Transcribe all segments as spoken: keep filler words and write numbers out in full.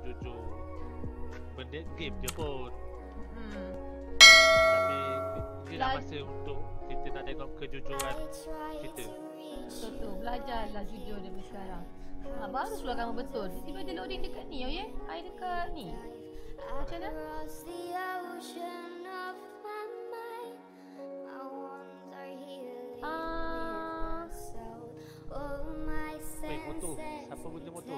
jujur-jujur benda game je pun. Hmm. Tapi ini dah masa untuk kita nak tengok kejujuran kita. Betul tu, belajarlah jujur daripada sekarang. Ha, baru suara kamu betul. Tiba-tiba dia loading dekat ni, oh ya? I dekat ni. Macam mana? Ah. Wait, motor. Siapa benda motor?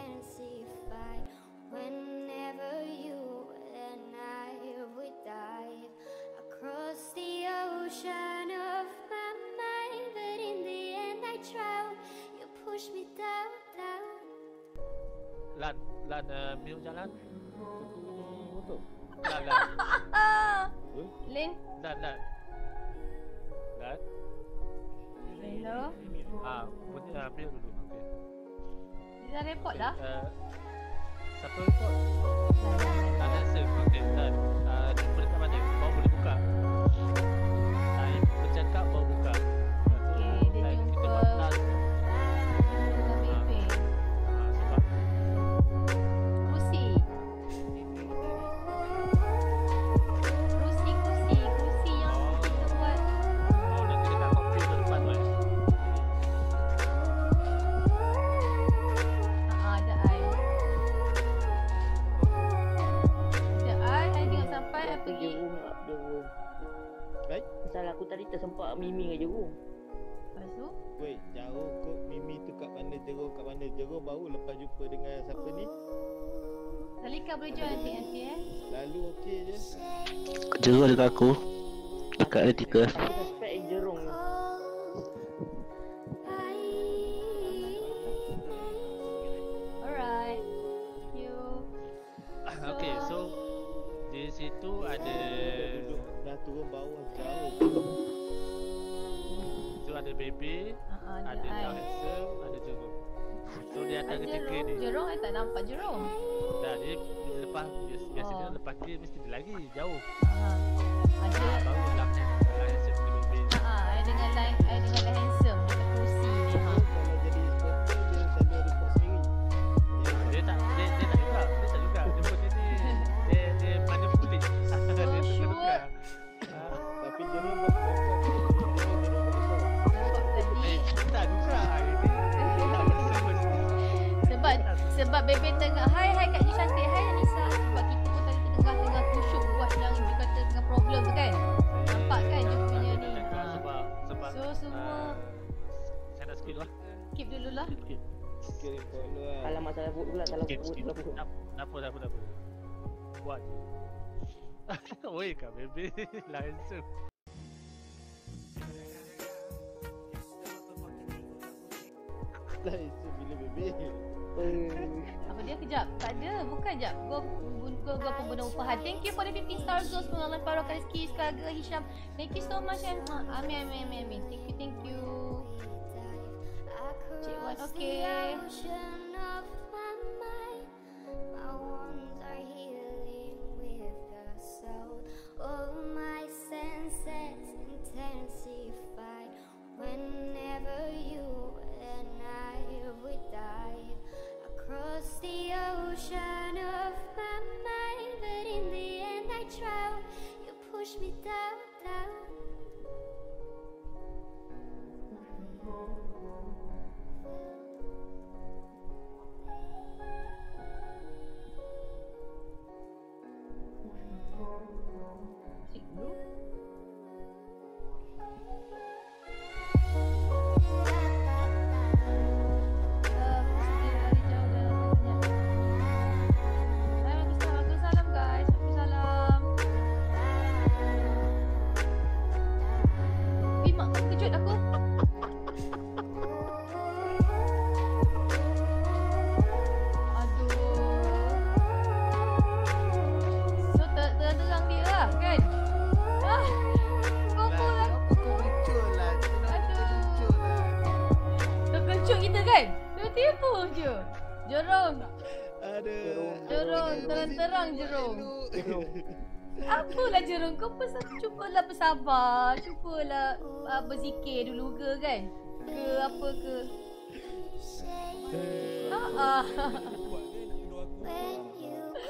Whenever you and I would dive across the ocean of my mind, but in the end I drown. You push me down, down. Lan, Lan, uh, minum jalan. Motor. Lan, Lan. Lin. Lan, Lan. Lan. Hello. Ah, bunyi uh, minum dulu. Okey. Dia dah report dah? Uh, siapa report? Tak ada save. Okey, Lan. Uh, jumpa dekat mana? Baru boleh buka. Saya bercakap baru buka. Okey, dia jumpa dengan Bebe. Ah, sebab Kerusi. Kerusi, kerusi. Kerusi yang kita buat. oh, nanti dekat komputer depan tu eh. Haa, ada I. Ada I, I tengok sampai I Apa pergi. jerung tak jerung. Baik. Pasal aku tadi tersempak miming dengan jerung. Lepas tu, Wait, jauh kot Mimi tu kat mana jerung kat mana jerung baru lepas jumpa dengan siapa ni. Zalika boleh join nanti nanti eh. Lalu okey je. Jerung dekat aku. Dekat artikel. Aku suspect yang jerung ni. Alright. Thank you. Okey, so di situ ada Duduk dah turun bawah jauh. tu ada baby, Uh, ada ada I. Down handsome, ada jerung. So dia Ada atas ketiga jerung. ni. Jerung I tak nampak jerung. Dah dia bila lepas bias- biasanya Oh. lepas dia mesti dia lagi jauh. Ha. Ada. Ah, baru lah lah handsome dengan baby. Ha, I dengan line, I dengan line handsome dekat kerusi ni. Ha. Kalau jadi spotter dia selalu report sendiri. Dia tak dia, dia tak juga, dia tak juga. Dia pun dia ni dia dia mana kulit. Dia Oh, sure. tukar. Tapi jerung buat report jerung jerung buat report. Nampak tadi. Eh, tak juga. Ini tak bersama. Sebab sebab Bebe tengah hai hai Kak Ji cantik, hai Anissa. Sebab kita pun tadi tengah-tengah kusuk buat yang dia kata tengah problem tu kan. Nampak kan dia punya ni. Ha. Sebab sebab So semua ah, saya nak skip lah. keep dulu lah. Skip, skip. Okey report lu lah. Alamak salah vote pula, salah Skip, vote skip. pula vote. Tak tak apa, tak apa, tak apa. Buat je. Oi, Kak Baby. Langsung. Lah itu bila baby. Eh, Apa dia kejap? Tak ada, bukan jap. Go go go pembina upahan. Thank you for the fifteen stars Zul. Semoga Allah Farah Rizki Skaga Hisham. Thank you so much and ha, amin amin amin amin. Thank you thank you. Cik Wan okey. All my senses intensify whenever you and I would dive across the ocean of my mind, but in the end I drown. You push me down, down. Cik dulu. Tipu je. Jerung. Ada. Jerung, terang-terang jerung. Apalah jerung, kau pun cubalah bersabar. Cubalah uh, berzikir dulu ke kan? Ke apa ke? Ha ah.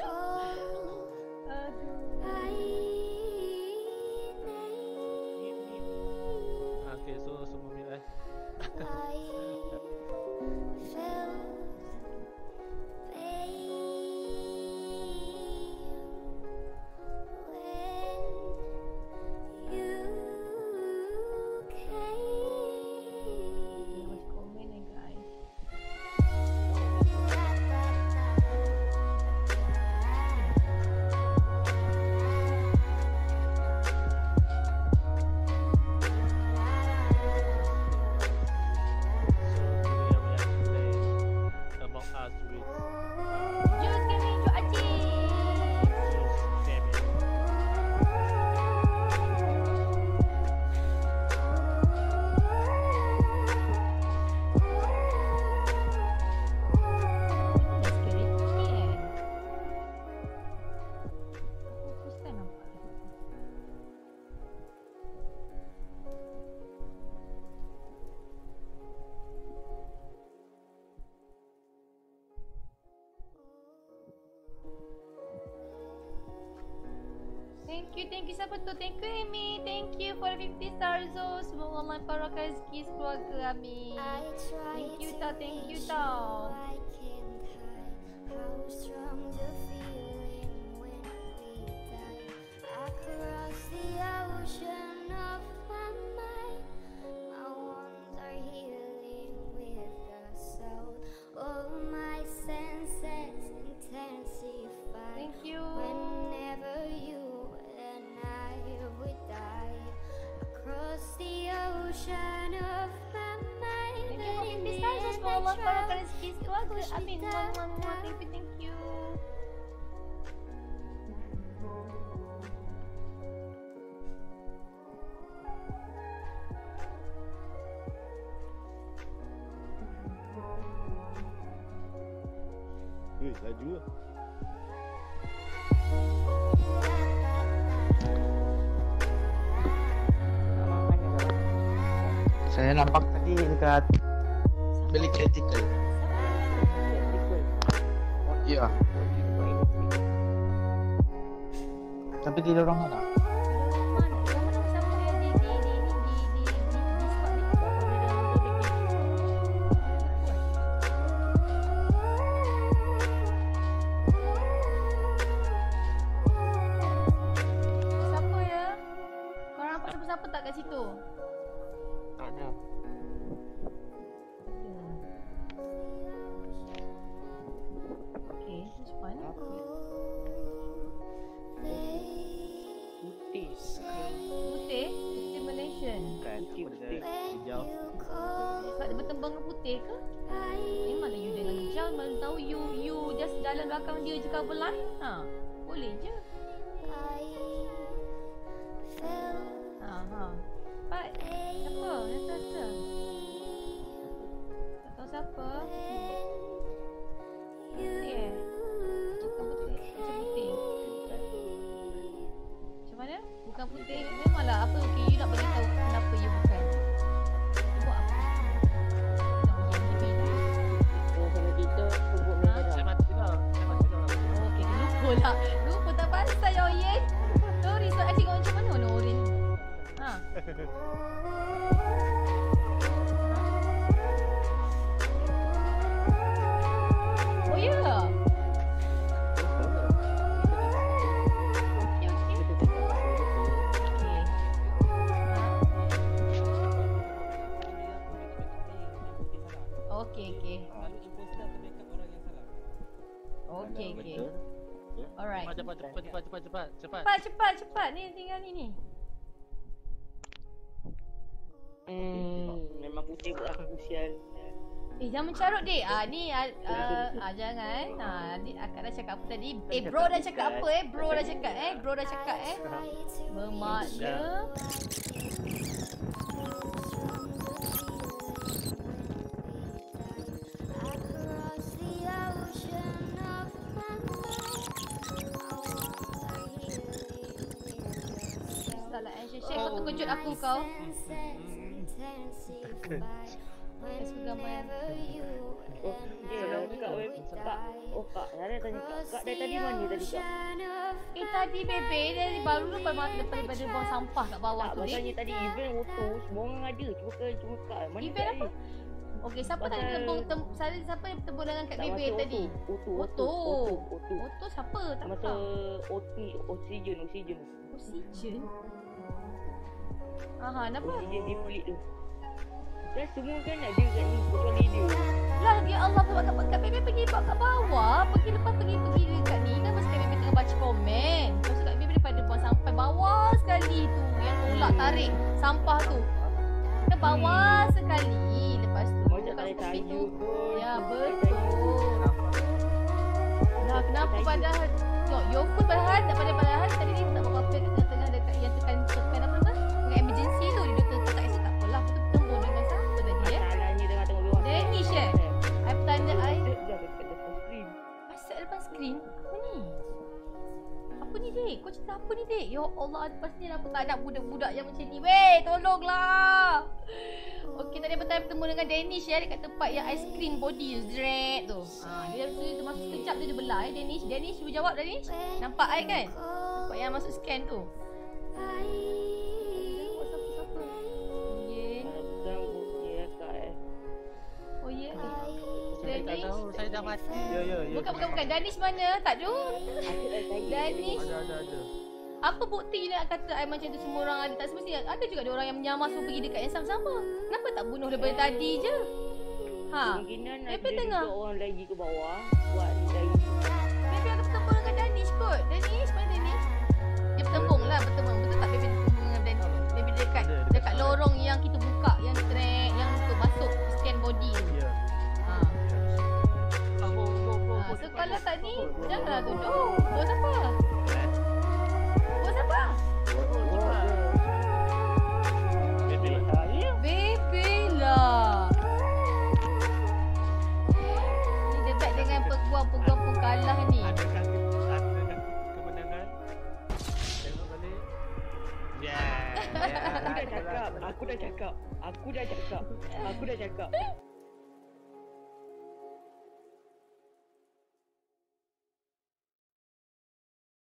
thank you, thank you. Siapa tu? Thank you, Amy. Thank you for fifty stars. Oh, semoga Allah memperbarakakan rezeki keluarga. Amin. Thank you tau, thank you tau. How strong the feeling when we die. Across the ocean of my mind, my wounds are healing with the soul. All my senses intensify. Thank you. Whenever you and I would die. Across the ocean of my mind. Thank you for fifty stars. Oh, semoga Allah memperbarakakan rezeki keluarga. Amin. Muah, muah, muah. Thank you, thank you. Weh, laju lah. Saya nampak tadi dekat bilik critical. Ya. Tapi tidak orang mana? Siapa ya? Korang nampak siapa-siapa tak kat situ? Tak ada. Okay, which one? Putih. Putih? Putih Malaysian. Bukan, aku dekat hijau. Sebab dia bertembang dengan putih ke? Memanglah you dengan hijau. Mana tahu you you just dalam belakang dia je cover line. Ha, boleh je. Ha ha. Pak, siapa? Yang tak tak tahu siapa. Putih eh? Bukan putih. Macam putih. Macam mana? Bukan putih. Memanglah apa. Okay, you nak bagi tahu kenapa you bukan. You buat apa? Nak pergi M G B tu? Oh, sama kita sebut Ha? Saya mati juga. Saya mati juga. Oh, okay. Lupa lah. Lupa tak pasal ya, Oyen. Sorry, so actually kau macam mana warna oren? Ha? Oh, ya? Yeah. Okey, okey. Okey. Okey, okey. Okey, okey. Alright. Cepat, cepat, cepat, cepat, cepat, cepat. Cepat, cepat, cepat. Ni tinggal ni ni. Hmm, memang putih buat aku sial. Eh, jangan mencarut dik. Ah ni ah, ah, ah jangan. Ah ni akak dah cakap apa tadi? Eh bro dah cakap apa eh? Bro dah cakap eh? Bro dah cakap eh? Bermakna Across the ocean of my mind. salah eh. Syekh kau terkejut aku kau. Saya suka gambar. Oh, dia kak weh. Kak. Oh, kak. Saya tanya kak. Kak dari tadi mana tadi kak? Eh tadi bebe dari baru lepas lepas daripada buang sampah kat bawah Tak, tu masalahnya dik. tadi event auto semua orang ada. Cuma kan cuma kak. Mana Event kak apa? ni? Okey, siapa tadi Pasal- tembung tem, saya siapa yang bertemu dengan Kak Tak Bebe masa tadi? auto. Auto. Auto. Auto. Auto. Auto siapa? Tak Masa tahu. oti, oksigen, oksigen. Oksigen. Aha, kenapa? Oksigen dia pelik tu. Dan semua kan ada kat ni kecuali dia. Lah ya Allah, buat kat, kat Bebe pergi buat kat bawah. Pergi lepas pergi pergi dekat ni kan masa Kak Bebe tengah baca komen. Lepas tu Kak Bebe daripada buang sampai bawah sekali tu yang tolak tarik sampah tu. Ke bawah sekali. Lepas tu Macam kat tak ada tepi tayu tu. pun. Ya, Tak ada betul. tayu. Lah kenapa Tayu. padahal no, yo pun padahal tak pada padahal tadi dia tak buat apa kat tengah dekat yang tekan tekan apa tu? Dengan emergency tu dia tu tak kasi tak apalah aku tu bertemu dengan siapa tadi eh? Masalahnya tengah tengok bawah. Danish eh? I bertanya I Dia dah dekat depan screen. pasal depan skrin apa ni? Apa ni dek? Kau cerita apa ni dek? Ya Allah, pasti aku tak nak budak-budak yang macam ni. Weh, tolonglah. Okey, tadi bertanya bertemu dengan Danish ya dekat tempat yang ice cream body Zret tu. Ha, dia tu dia masuk sekejap dia, dia belah eh Danish. Danish cuba jawab Danish. Nampak I kan? Tempat Nampak yang masuk scan tu. Siapa-siapa? Ye. Abang bukti akak eh. Oh ye. Saya tak tahu, saya dah mati. Ya ya ya. Bukan bukan bukan. Danish mana? Tak ada. Aku dah tanya. Danish. Ada, ada, ada. Apa bukti nak kata I macam tu semua orang ada? Tak semestinya. Ada juga ada orang yang menyamar suruh pergi dekat yang sama-sama. Kenapa tak bunuh daripada tadi je? Ha. Kemungkinan Pepe ada tengah. juga orang lagi ke bawah. Buat ni lagi. Pepe ada bertembung dengan Danish kot. Danish, mana Danish? Dia bertembung lah, bertembung. Betul tak Pepe bertembung dengan Danish? Pepe dekat Ada, dekat dekat lorong yang kita buka, yang track, yang untuk masuk scan body tu. Ya. Ha. Ah, bo, bo, bo, Ha. bo, So cepat, kalau bo. tak ni, janganlah tuduh. Buat siapa? Eh, Buat siapa? cepat. Baby lah. Ah, ya. Bebe lah. Ni debat dengan peguam-peguam pun kalah ni. Adakah ke- adakah kemenangan? Tengok balik. Yeah. Aku dah cakap. Aku dah cakap. Aku dah cakap. Aku dah cakap.